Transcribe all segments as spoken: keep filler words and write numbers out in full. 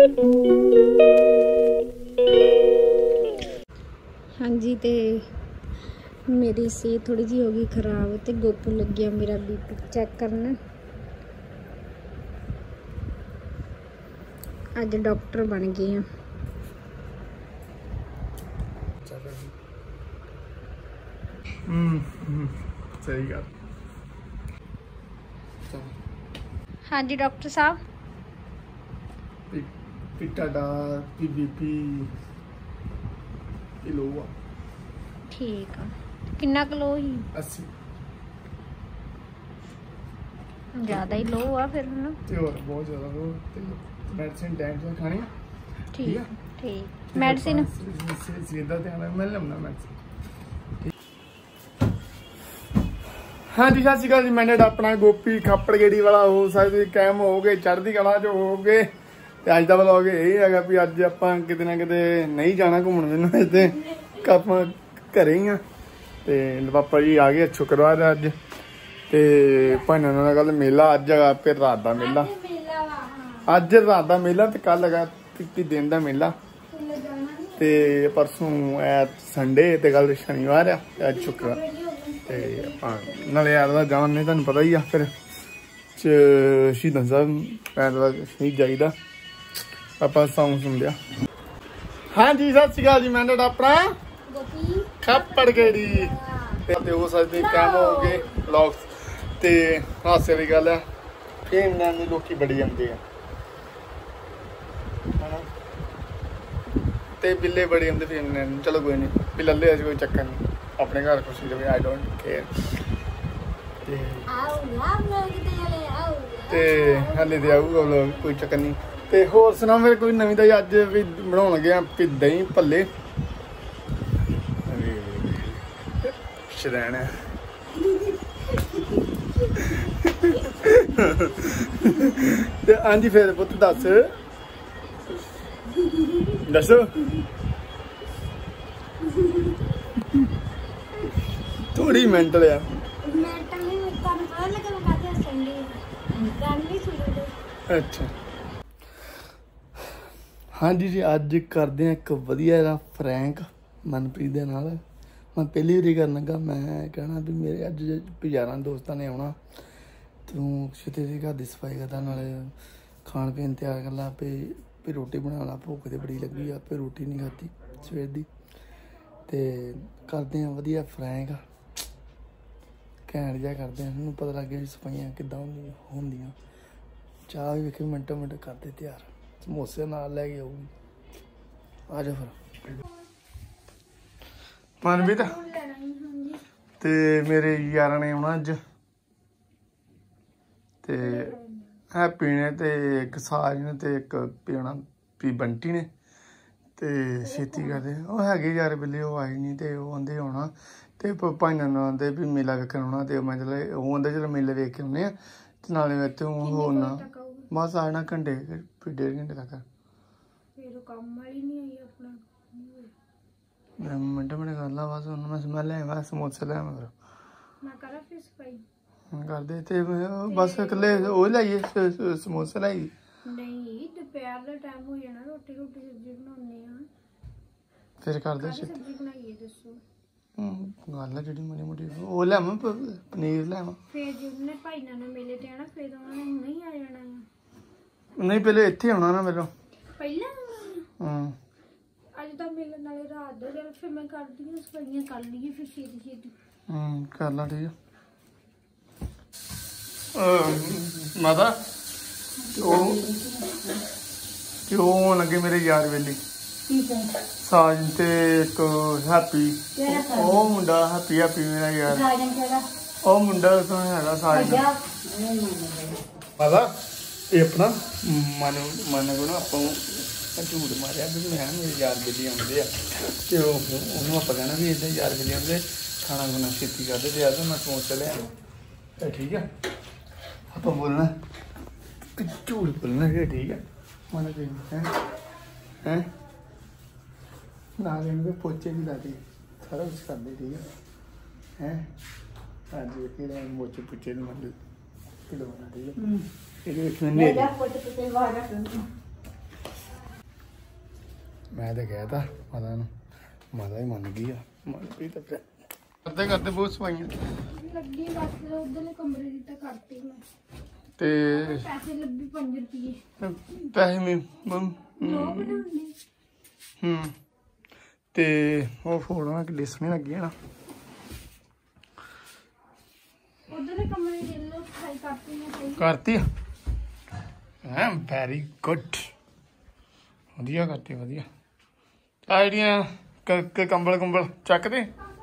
हाँ जी, तो मेरी सेहत थोड़ी जी हो गई खराब, तो गोपू लग गया मेरा बीपी चेक करना। अज डॉक्टर बन गई हूँ। सही गल। हाँ जी डॉक्टर साहब, पिटाडा पी बीपी लो आ ठीक है। किन्ना किलो ही? अस्सी। ज़्यादा ही लो आ फिर है ना? ते और बहुत ज़्यादा लो। मेडिसिन टाइम से खानी है। ठीक है ठीक। मेडिसिन सीधा ध्यान मैं लमना मेडिसिन। हाँ जी सत श्री अकाल जी। मैंने अपना गोपी खापड़ गेड़ी वाला हो सकते कैम हो गए चढ़ती कला जो हो गए। तो अज का ब्लॉग यही है भी अज आप किते ना किते नहीं जाना घूमने फिरने तो आप घरे ही हाँ। तो पापा जी आ गए शुक्रवार अज। तो भाइयों कल मेला अज है फिर रात का मेला। अज रात का मेला तो कल है इक्की दिन का मेला। तो परसों ऐ संडे तो कल शनिवार है अज शुक्रवार। तो नाले यार का जान नहीं तुहानू पता ही आ फिर शहीदां साहब ऐतवार शहीद जाईदा। आप सॉन्ग सुन लिया। हाँ जी सत श्री अकाल जी। मैं अपना खापड़ गेड़ी हो सकते कैम हो गए ब्लॉग्स। तो हादसे वाली गल है फेम लैन के लोग बड़ी आते हैं तो बिल्ले बड़े आते फेम लैन। चलो कोई नहीं बिल्ले अच कोई चक्कर नहीं अपने घर खुशी रहे। I don't care. हाले तो आऊगा लोग कोई चक्कर नहीं। तो होर सुना फिर कोई नवी ताजी। अज भी बना गया दही भल्ले शरैन है। हाँ जी फिर पुत दस दसो थोड़ी मेंटल है। अच्छा हाँ जी जी अज करते हैं एक वधिया फ्रैंक मनप्रीत दे नाल। मैं पहली बारी कर लगा। मैं कहना भी मेरे अज यारां दोस्तां ने आना तू छेती छेती घर की सफाई करता नाले खान पीन तैयार कर ला पे फिर रोटी बना ला। भुख तो बड़ी लगी आ फिर रोटी नहीं खाती सवेर की। तो करते हैं वधिया फ्रैंक घैंट जिहा करते हैं। मैनूं पता लग गया भी सफाइयां किद्दां होंदियां। चाह भी वेखियो मिंटो मिंट करते तैयार। समोसे नाल लै के आऊगी। आ जाओ फिर मनप्रीत। ते मेरे यारां ने आउणा अज। ते हैप्पी ने ते एक साज ने ते एक पीना पी बंटी ने। ते छेती करदे ओह् हैगे यार बेल्ले ओह् आए नहीं। ते ओह् आंदे औना ते भाइयां ने आंदे भी मेला वेखन औना। ते मैं चलो ओह् आंदे चलो मेले वेख के औने आं ते नाले इत्थे होरना बस आ जाना घंटे फिर डेढ़ घंटे तक। मिंटो मिंट कर ला बस। मैं लै आवां समोसे लै आवां फिर कर दे। ते बस कल्ले ओह् लाइए समोसे लाई नहीं दोपहर का टाइम हो जाना। रोटी रोटी सब्जी बनाने आ फिर कर दे सब्जी बनाइए दसो। गल है जी माड़ी मोटी ओह् लै आवां पनीर लै आवां फिर जिन्ने भाई ने मेले ते आना फिर उन्होंने नहीं आ जाना। नहीं पहले इत्थे आना ना मेरे पहले हां अज दा मेला नाले रात दा चल फिर मैं कर दी सफाइयां कर लीए फिर छेती छेती हम्म कर ला ठीक है। माता लगे मेरे यार वेली साज ते एक हैप्पी ओ मुंडा हैप्पी हैप्पी मेरा यार ओ मुंडा है साज माता ये अपना मन मन को ना आप झूठ मारिया भी मैं मेरे यार बेली आते तो उन्होंने आप कहना भी इदा यार बेली आते खाना खुना छेती करते तो यार मैं समोसे ले ठीक है। आप बोलना झूठ बोलना फिर ठीक है। मन है ना पोचे भी लाते सारा कुछ करते ठीक है हैं अज मोचे पुचे मन खिलवाना ठीक है। मैं तो कहता माता नूं, माता ही मन गई आ। मनप्रीत फिर करते करते बहुत सफाइयां लगी बस उधरले कमरे दी तां करती मैं ते पैसे लब्बी पांच रुपये पैसे में लोग बनाने हम्म ते वो फोटो किड्डी सोहनी लगी है ना उधरले कमरे दी लो सफाई करती मैं सही करती है वेरी गुड वधिया करती वधिया आइडिया के कंबल कुंबल चक दे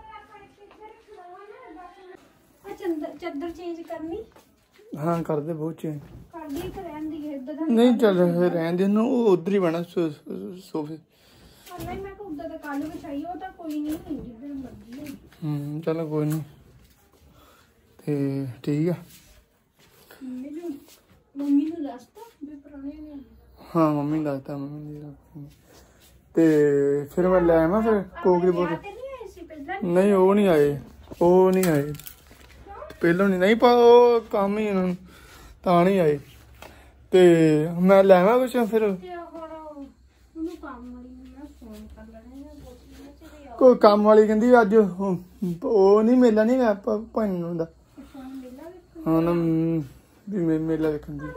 चादर चेंज करनी हाँ कर दे बहुत चेंज कर दी तो रहन दी है इधर नहीं चल रहन दे ना वो उधर ही बना सोफे नहीं मैं को उधर का कालू बिछाई हो तो कोई नहीं जिधर मर्जी है हम्म चलो कोई नहीं ते ठीक है मेरी मम्मी ਨੂੰ ਦੱਸਤਾ ਵੀ ਪੁਰਾਣੇ ਨੇ हाँ मम्मी ने दसता मम्मी ने ते फिर मैं ले आया फिर कोक दी बोतल नहीं वो नहीं आए वो नहीं आए पहलों नहीं नहीं पर काम ही इन्होंने तां नहीं आए ते मैं ले आया कुछ फिर कोई काम वाली कहती अज वो नहीं मेला नहीं है भाई का हाँ ना भी मेला देखन दी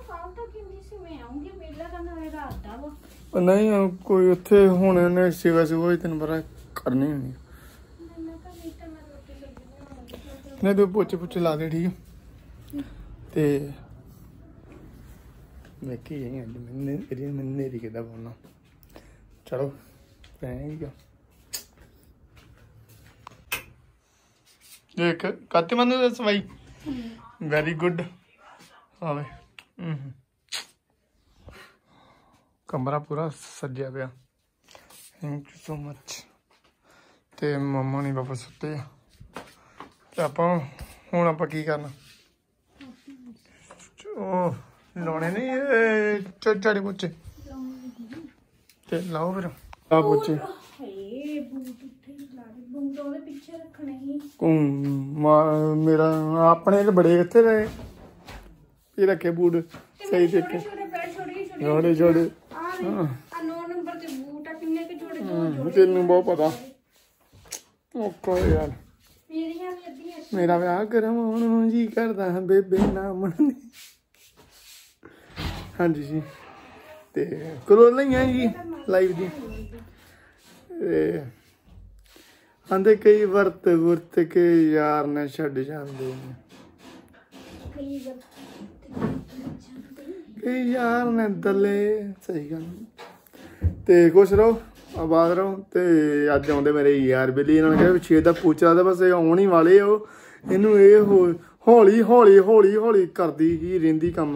नहीं कोई उत्थे हुण ने सेवा सुवा तेन पता करनी होनी नहीं तो पोचे पुचे ला दे ठीक है ते वेखी जाइए अज मैंने नेरी किदा बोलना चलो रहेगा देख काते मन सवाई वेरी गुड आवे कमरा पूरा सज्जा पिया थैंक यू सो मच ते मम्मा नहीं वापस सुते ते आपां हुण आपां की करना ओ लाने नहीं झाड़े पोचे ते लाओ फिर आ पोचे मेरा अपने तो बड़े कितने रहे ये रखे बूट सही देखे छोटे छोटे तेन बहुत पता यार मेरा विआह करवाउण नूं जी करदा बेबे ना मनदी हाँ जी जी ते करो लईआं जी लाइव दी आंदे कई वर्त वर्त के यार ने छड्ड जांदे कई यार ने दले सही गल ते खुश रहो आबाद रहो ते अज आउंदे मेरे यार बेली इन्होंने कहा छे दा पूछा था बस आउण ही वाले हो इनू ये हौली हौली हौली हौली करदी ही रहिंदी कम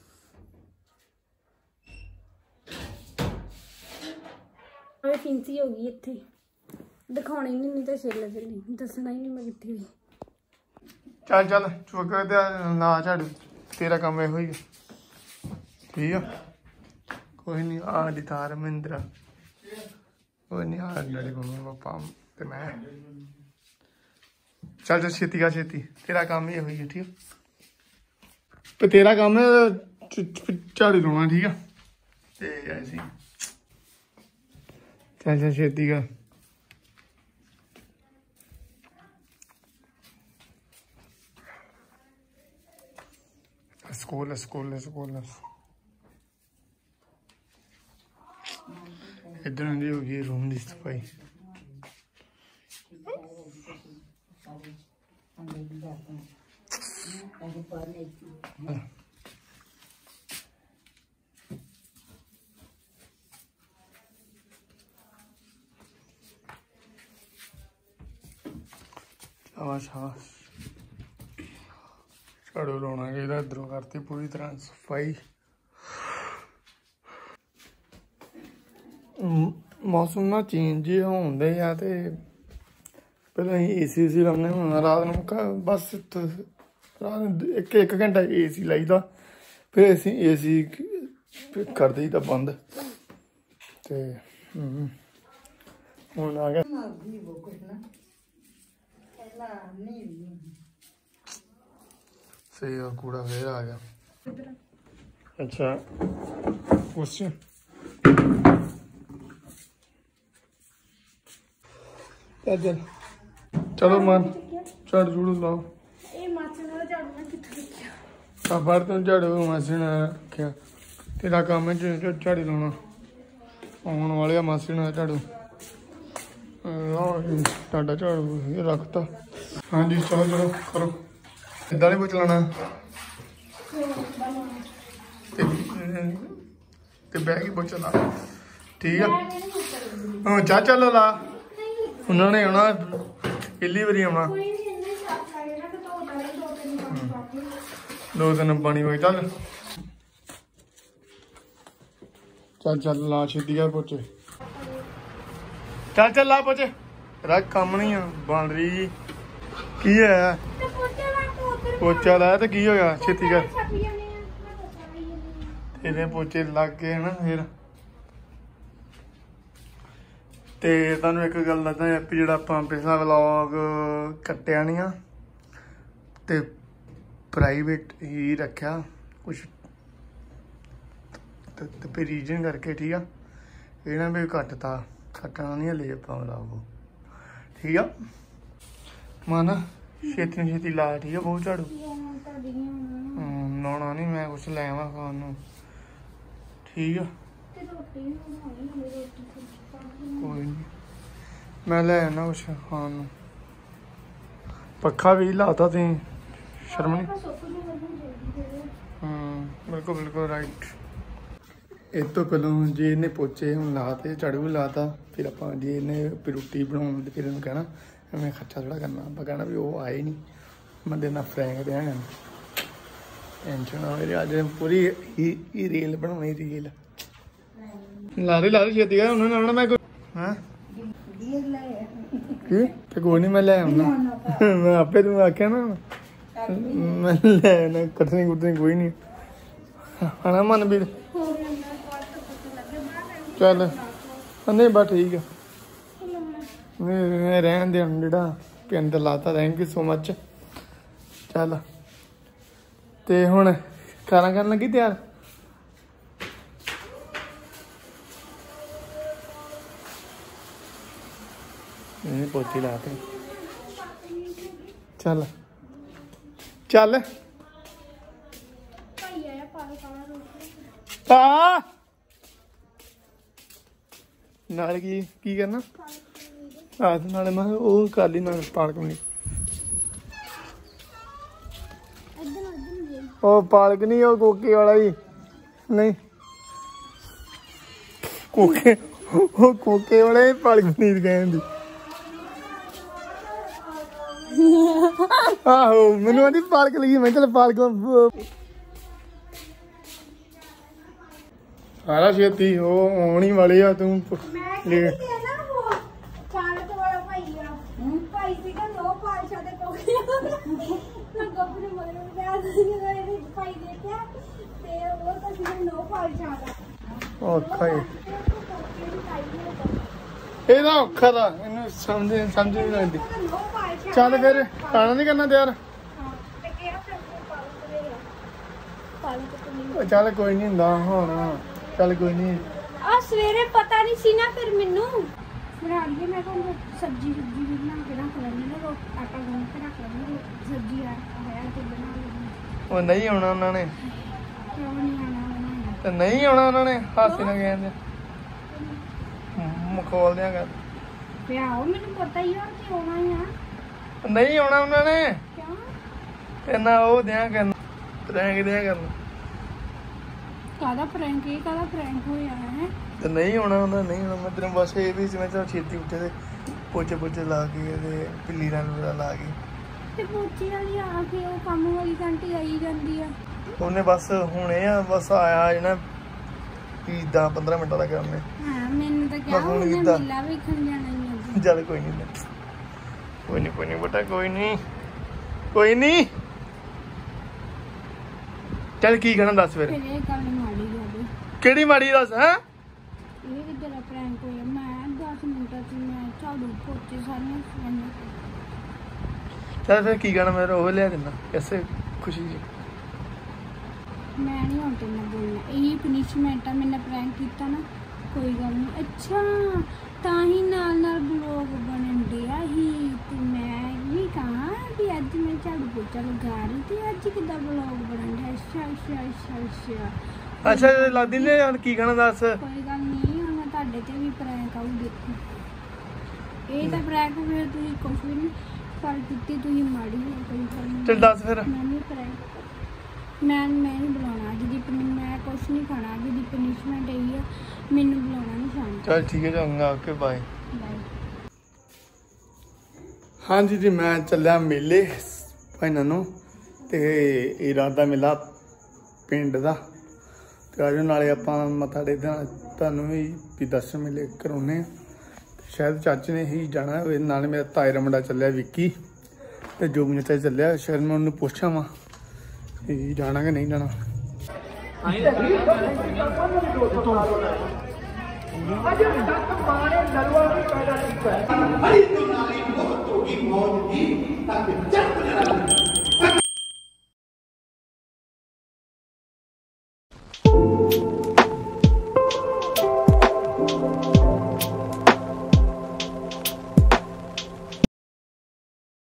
फिंसी हो गई इत्थे दिखाने नहीं नहीं तो छिल चली दसना ही नहीं मैं कितनी हुई चल चल चुक ना झाड़ू तेरा काम यो ही ठीक है कोई नहीं आड़ी थार महिंद्रा कोई नहीं आ डैडी मम्मी पापा ते मैं चल चल छेती का छेती तेरा काम ये हुई है ठीक है तो तेरा काम है झाड़ू लाना ठीक है ते ऐसे चल चल छेती का स्कूल स्कूल स्कूल इधर होगी रूम की सफाई शाबाश शाबाश झाड़ू लाना चाहिए इधरों करती पूरी तरह सफाई मौसम ना चेंज होंदे आ ते पहले ए सी सी लाने हूँ रात को बस रात एक एक घंटा ए सी लाईदा फिर असी ए सी कर दईदा बंद ते हूँ आ गया सही कूड़ा फिर आ गया अच्छा क्वेश्चन ਚੱਲ ਚੱਲ ਚਲੋ ਮਨ ਝਾੜੂ ਝੂੜੂ ਲਾਓ ਇਹ ਮਾਚੇ ਨਾਲ ਝਾੜੂ ਮੈਂ ਕਿੱਥੇ ਰੱਖਿਆ ਆ ਫੜ ਤੂੰ ਝਾੜੂ ਮਾਸੀ ਨੇ ਰੱਖਿਆ ਤੇਰਾ ਕੰਮ ਹੈ ਝ- ਝਾੜੂ ਲਾਉਣਾ ਆਉਣ ਵਾਲੇ ਆ ਮਾਸੀ ਨੇ ਝਾੜੂ ਆਹ ਤੁਹਾਡਾ ਝਾੜੂ ਇਹ ਰੱਖਤਾ ਹਾਂਜੀ ਚਲੋ ਚਲੋ ਕਰੋ ਇੱਦਾਂ ਨਹੀਂ ਚਲਾਉਣਾ ਤੇ ਤੇ ਬੈਗ ਹੀ ਪੋਚਾ ਲਾ ਠੀਕ ਆ ਹਾਂ ਚਾ ਚੱਲ ਲਾ ਉਹਨਾਂ ਨੇ ਆਉਣਾ ਪਹਿਲੀ ਵਾਰੀ ਆਉਣਾ ਦੋ ਦਿਨ ਪਾਣੀ ਹੋਈ ਚੱਲ ਚੱਲ ਚੱਲ ਲਾ ਛੇਤੀ ਕਰ ਪੋਚੇ ਚੱਲ ਚੱਲ ਲਾ ਪੋਚੇ ਰੱਖ ਕੰਮ ਨਹੀਂ ਆ ਬਣ ਰਹੀ ਕੀ ਹੈ ਪੋਚਾ ਲਾਇਆ ਤੇ ਕੀ ਹੋਇਆ ਛੇਤੀ ਕਰ ਤੇਰੇ ਪੋਚੇ ਲੱਗ ਗਏ ਨਾ ਫਿਰ ਤੇ ਤੁਹਾਨੂੰ ਇੱਕ ਗੱਲ ਦੱਸਦਾ ਵੀ ਜਿਹੜਾ ਆਪਾਂ ਪਿਛਲਾ ਵਲੌਗ ਕੱਟਿਆ ਨਹੀਂ ਆ ਤੇ ਪ੍ਰਾਈਵੇਟ ਹੀ ਰੱਖਿਆ ਕੁਛ ਤੇ ਫਿਰ ਰੀਜਨ ਕਰਕੇ ਠੀਕ ਆ ਇਹਨਾਂ ਵੀ ਘੱਟਤਾ ਕੱਟਣਾ ਨਹੀਂ ਹਲੇ ਆਪਾਂ ਵਲੌਗ ਠੀਕ ਆ ਮਾਨਾ ਛੇਤੀ ਛੇਤੀ ਲਾ ਠੀਕ ਆ ਬਹੁਤ ਝਾੜੂ ਲਾਉਣਾ ਨਹੀਂ ਮੈਂ ਕੁਛ ਲੈ ਆਵਾਂ ਖਾਣ ਨੂੰ ਠੀਕ ਆ ਕੋਈ ਨਹੀਂ ਮੈਂ ਲੈ ਆਣਾ ਕੁਛ ਖਾਣ ਨੂੰ ਪੱਖਾ ਵੀ ਲਾਤਾ ਤੁਸੀਂ ਸ਼ਰਮ ਨਹੀਂ ਹਾਂ ਬਿਲਕੁਲ ਬਿਲਕੁਲ ਰਾਈਟ ਇਹ ਤੋਂ ਪਹਿਲਾਂ ਜੇ ਇਹਨੇ ਪੋਚੇ ਹੁਣ ਲਾਤੇ ਝਾੜੂ ਵੀ ਲਾਤਾ ਫਿਰ ਆਪਾਂ ਜੇ ਇਹਨੇ ਰੋਟੀ ਬਣਾਉਣ ਤੇ ਫਿਰ ਇਹਨੂੰ ਕਹਿਣਾ ਮੈਂ ਖਰਚਾ ਥੋੜਾ ਕਰਨਾ ਆਪਾਂ ਕਹਿਣਾ ਵੀ ਉਹ ਆਏ ਨਹੀਂ ਮੈਂ ਦੇਣਾ ਫਰੈਂਕ ਤੇ ਆਣ ਟੈਨਸ਼ਨ ਆ ਰਹੀ ਅੱਜ ਪੂਰੀ ਹੀ ਰੀਲ ਬਣਾਉਣੀ ਰੀਲ ਲਾ ਦੇ ਲਾ ਦੇ ਛੇਤੀ ਕਰ ਉਹਨਾਂ ਨੇ ਆਉਣਾ ਮੈਂ ਕੋਈ ਹਾਂ ਕੀ ਤੇ ਕੋਈ ਨਹੀਂ ਮੈਂ ਲੈ ਆਉਣਾ ਮੈਂ ਆਪੇ ਤੈਨੂੰ ਆਖਿਆ ਨਾ ਮੈਂ ਲੈ ਨਾ ਕੱਟਣੀ ਕੁੱਟਣੀ ਕੋਈ ਨਹੀਂ ਹਣਾ ਮਨ ਵੀਰ ਚੱਲ ਨਹੀਂ ਬਸ ਠੀਕ ਆ ਮੈਂ ਰਹਿਣ ਦੇ ਹੁਣ ਜਿਹੜਾ ਪਿੰਡ ਲਾਤਾ ਥੈਂਕ ਯੂ ਸੋ ਮਚ ਚੱਲ ਤੇ ਹੁਣ ਖਾਣਾ ਕਰਨ ਲੱਗੀ ਤਿਆਰ ਇਹ ਪੋਚੀ ਲਾ ਤੇ ਚੱਲ ਚੱਲ ਪਾ ਨਾਲ ਕੀ ਕੀ ਕਰਨਾ ਆ ਨਾਲੇ ਮੈਂ ਉਹ ਕਰ ਲਈ ਨਾਲ ਪਾਲਕ ਪਨੀਰ ਉਹ ਪਾਲਕ ਨਹੀਂ ਉਹ ਕੋਕੇ ਵਾਲਾ ਹੀ ਨਹੀਂ ਕੋਕੇ ਉਹ ਕੋਕੇ ਵਾਲਾ ਹੀ ਪਾਲਕ ਪਨੀਰ ਕਹਿੰਦੀ ਆਹੋ ਮੈਨੂੰ ਆਂਦੀ ਪਾਲਕ ਲੱਗੀ ਮੈਂ ਚਲ ਪਾਲਕ ਸਾਰਾ ਛੇਤੀ ਉਹ ਆਉਣੀ ਵਾਲੇ ਆ ਤੂੰ ਲੈ ਔਖਾ ਹੀ ਇਹਦਾ ਔਖਾ ਦਾ ਇਹਨੂੰ ਸਮਝ ਸਮਝ ਨਹੀਂ ਲੱਗਦੀ ਚੱਲ ਫਿਰ ਖਾਣਾ ਨਹੀਂ ਕਰਨਾ ਤਿਆਰ ਚੱਲ ਕੋਈ ਨਹੀਂ ਹੁੰਦਾ ਹੁਣ ਚੱਲ ਕੋਈ ਨਹੀਂ ਆ ਸਵੇਰੇ ਪਤਾ ਨਹੀਂ ਸੀ ਨਾ ਫਿਰ ਮੈਨੂੰ ਬਣਾ ਲਈਏ ਮੈਂ ਕਹਿੰਦਾ ਸਬਜ਼ੀ ਸਬਜ਼ੀ ਵੀ ਬਣਾ ਕੇ ਰੱਖ ਲੈਂਦੀ ਨਾ ਆਟਾ ਗੁੰਨ ਕੇ ਰੱਖ ਲੈਂਦੀ ਸਬਜ਼ੀ ਆ ਹੋਇਆ ਤੇ ਬਣਾ ਲੈਂਦੀ ਉਹ ਨਹੀਂ ਆਉਣਾ ਉਹਨਾਂ ਨੇ ਕਿਉਂ ਨਹੀਂ ਆਉਣਾ ਤੇ ਨਹੀਂ ਆਉਣਾ ਉਹਨਾਂ ਨੇ ਹਾਸੇ ਨਾਲ ਕਹਿੰਦੇ ਮਖੌਲ ਦਿਆਂ ਗੱਲ ਪਿਆਓ ਮੈਨੂੰ ਪਤਾ ਹੀ ਆ ਕਿ ਆਉਣਾ ਹੀ ਆ ਨਹੀਂ ਆਉਣਾ ਉਹਨਾਂ ਨੇ ਕਿਉਂ ਤੇ ਨਾ ਉਹ ਦਿਆਂ ਕਰਨ ਪ੍ਰੈਂਕ ਦਿਆਂ ਕਰਨ ਕਾਹਦਾ ਪ੍ਰੈਂਕ ਇਹ ਕਾਹਦਾ ਪ੍ਰੈਂਕ ਹੋਇਆ ਹੈ ਤੇ ਨਹੀਂ ਆਉਣਾ ਉਹਨਾਂ ਨਹੀਂ ਆਉਣਾ ਮੈਂ ਤੈਨੂੰ ਬਸ ਇਹ ਵੀ ਸੀ ਮੈਂ ਚਲ ਛੇਤੀ ਉੱਠੇ ਤੇ ਪੋਚੇ ਪੋਚੇ ਲਾ ਕੇ ਤੇ ਪਿੱਲੀ ਨਾਲ ਵਗੈਰਾ ਲਾ ਕੇ ਤੇ ਪੋਚੇ ਵਾਲੀ ਆ ਕੇ ਉਹ ਕੰਮ ਵਾਲੀ ਘੰਟੀ ਆਈ ਜਾਂਦੀ ਆ ਉਹਨੇ ਬਸ ਹੁਣ ਇਹ ਆ ਬਸ ਆਇਆ ਜਿਹੜਾ ਵੀ ਦਸ ਪੰਦਰਾਂ ਮਿੰਟਾਂ ਦਾ ਕੰਮ ਹੈ ਹਾਂ ਮੈਨੂੰ ਤਾਂ ਕਿਹਾ ਹੁਣ ਉਹਨੇ ਕੀਤਾ। ਮੇਲਾ ਵੇਖਣ ਜਾਣਾ ਹੀ ਆ ਚੱਲ ਕੋਈ ਨਹੀਂ ਕੋਈ ਨਹੀਂ ਕੋਈ ਨਹੀਂ ਬੇਟਾ ਕੋਈ ਨਹੀਂ ਕੋਈ ਨਹੀਂ ਚੱਲ ਕੀ ਕਹਿਣਾ ਦੱਸ ਫਿਰ ਫਿਰ ਇਹ ਗੱਲ ਮਾੜੀ ਜਾਵੇ ਕਿਹੜੀ ਮਾੜੀ ਦੱਸ ਹੈ ਇਹ ਕਿੱਦਾਂ ਦਾ ਪ੍ਰੈਂਕ ਹੋਇਆ ਮੈਂ ਦਸ ਮਿੰਟਾਂ ਚ ਮੈਂ ਝਾੜੂ ਪੋਚੇ ਸਾਰੀਆਂ ਸਫਾਈਆਂ ਚੱਲ ਫਿਰ ਕੀ ਕਹਿਣਾ ਮੈਂ ਉਹ ਲਿਆ ਦਿੰਦਾ ਐਸੇ ਖੁਸ਼ੀ ਜੀ ਮੈਂ ਨਹੀਂ ਹੁਣ ਤੇਰੇ ਨਾਲ ਬੋਲਣਾ ਇਹੀ ਪਨਿਸ਼ਮੈਂਟ ਆ ਮੈਨੇ ਪ੍ਰੈਂਕ ਕੀਤਾ ਨਾ ਕੋਈ ਗੱਲ ਨਹੀਂ ਅੱਛਾ ਤਾਂ ਹੀ ਨਾਲ ਨਾਲ ਬਲੌਗ ਬਣਨ ਡਿਆ ਹੀ ਤੇ ਮੈਂ ਵੀ ਕਹਾਂ ਵੀ ਅੱਜ ਮੈਂ ਝਾੜੂ ਪੋਚਾ ਲਗਾ ਰਹੀ ਤੇ ਅੱਜ ਕਿੱਦਾਂ ਬਲੌਗ ਬਣਨ ਡਿਆ। ਅੱਛਾ ਅੱਛਾ ਅੱਛਾ ਅੱਛਾ ਅੱਛਾ ਲੱਗਦੀ ਨੇ ਹੁਣ ਕੀ ਕਹਿਣਾ ਦੱਸ। ਕੋਈ ਗੱਲ ਨਹੀਂ, ਹੁਣ ਮੈਂ ਤੁਹਾਡੇ ਤੇ ਵੀ ਪ੍ਰੈਂਕ ਆਊ ਦੇਖੋ। ਇਹ ਤਾਂ ਪ੍ਰੈਂਕ ਫਿਰ ਤੁਸੀਂ ਕੁਛ ਵੀ ਨਹੀਂ ਪਰ ਕੀਤੀ, ਤੁਸੀਂ ਮਾੜੀ ਹੋ ਕੋਈ ਗੱਲ ਨਹੀਂ। ਚੱਲ ਦੱਸ ਫਿਰ। ਮੈਂ ਨਹੀਂ ਪ੍ਰੈਂਕ ਮੈਂ ਮੈਂ ਨਹੀਂ ਬੁਲਾਉਣਾ ਅੱਜ ਦੀ ਪਨੀ ਮੈਂ ਕੁਛ ਨਹੀਂ ਖਾਣਾ। ਅੱਜ ਦੀ ਪਨਿਸ਼ਮੈਂਟ ਇਹੀ ਆ, ਮੈਨੂੰ ਬੁਲਾਉਣਾ ਨਹੀਂ ਸ਼ਾਮ ਨੂੰ। ਚੱਲ ਠੀਕ ਹੈ, ਜਾਊਂਗਾ। Okay bye bye. ਹਾਂਜੀ ਜੀ, ਮੈਂ ਚੱਲਿਆ ਮੇਲੇ ਭਾਈਨਾਂ ਨੂੰ ਤੇ ਇਰਾਦਾ ਮੇਲਾ ਪਿੰਡ ਦਾ ਤੇ ਆਜੋ ਨਾਲੇ ਆਪਾਂ ਮੱਥਾ ਟੇਕਣ ਤੁਹਾਨੂੰ ਵੀ ਵੀ ਦਰਸ਼ਨ ਮੇਲੇ ਕਰਾਉਣੇ ਆ। ਸ਼ਾਇਦ ਚਾਚੇ ਨੇ ਹੀ ਜਾਣਾ ਹੋਵੇ, ਨਾਲ ਮੇਰਾ ਤਾਏ ਦਾ ਮੁੰਡਾ ਚੱਲਿਆ ਵਿੱਕੀ ਤੇ ਜੋ ਮੈਨੂੰ ਤੇ ਚੱਲਿਆ। ਸ਼ਾਇਦ ਮੈਂ ਉਹਨੂੰ ਪੁੱਛਾਂ ਵਾ ਵੀ ਜਾਣਾ ਕਿ ਨਹੀਂ ਜਾਣਾ। हरी तुम्हारी बहुत होगी मौत की ताकि जब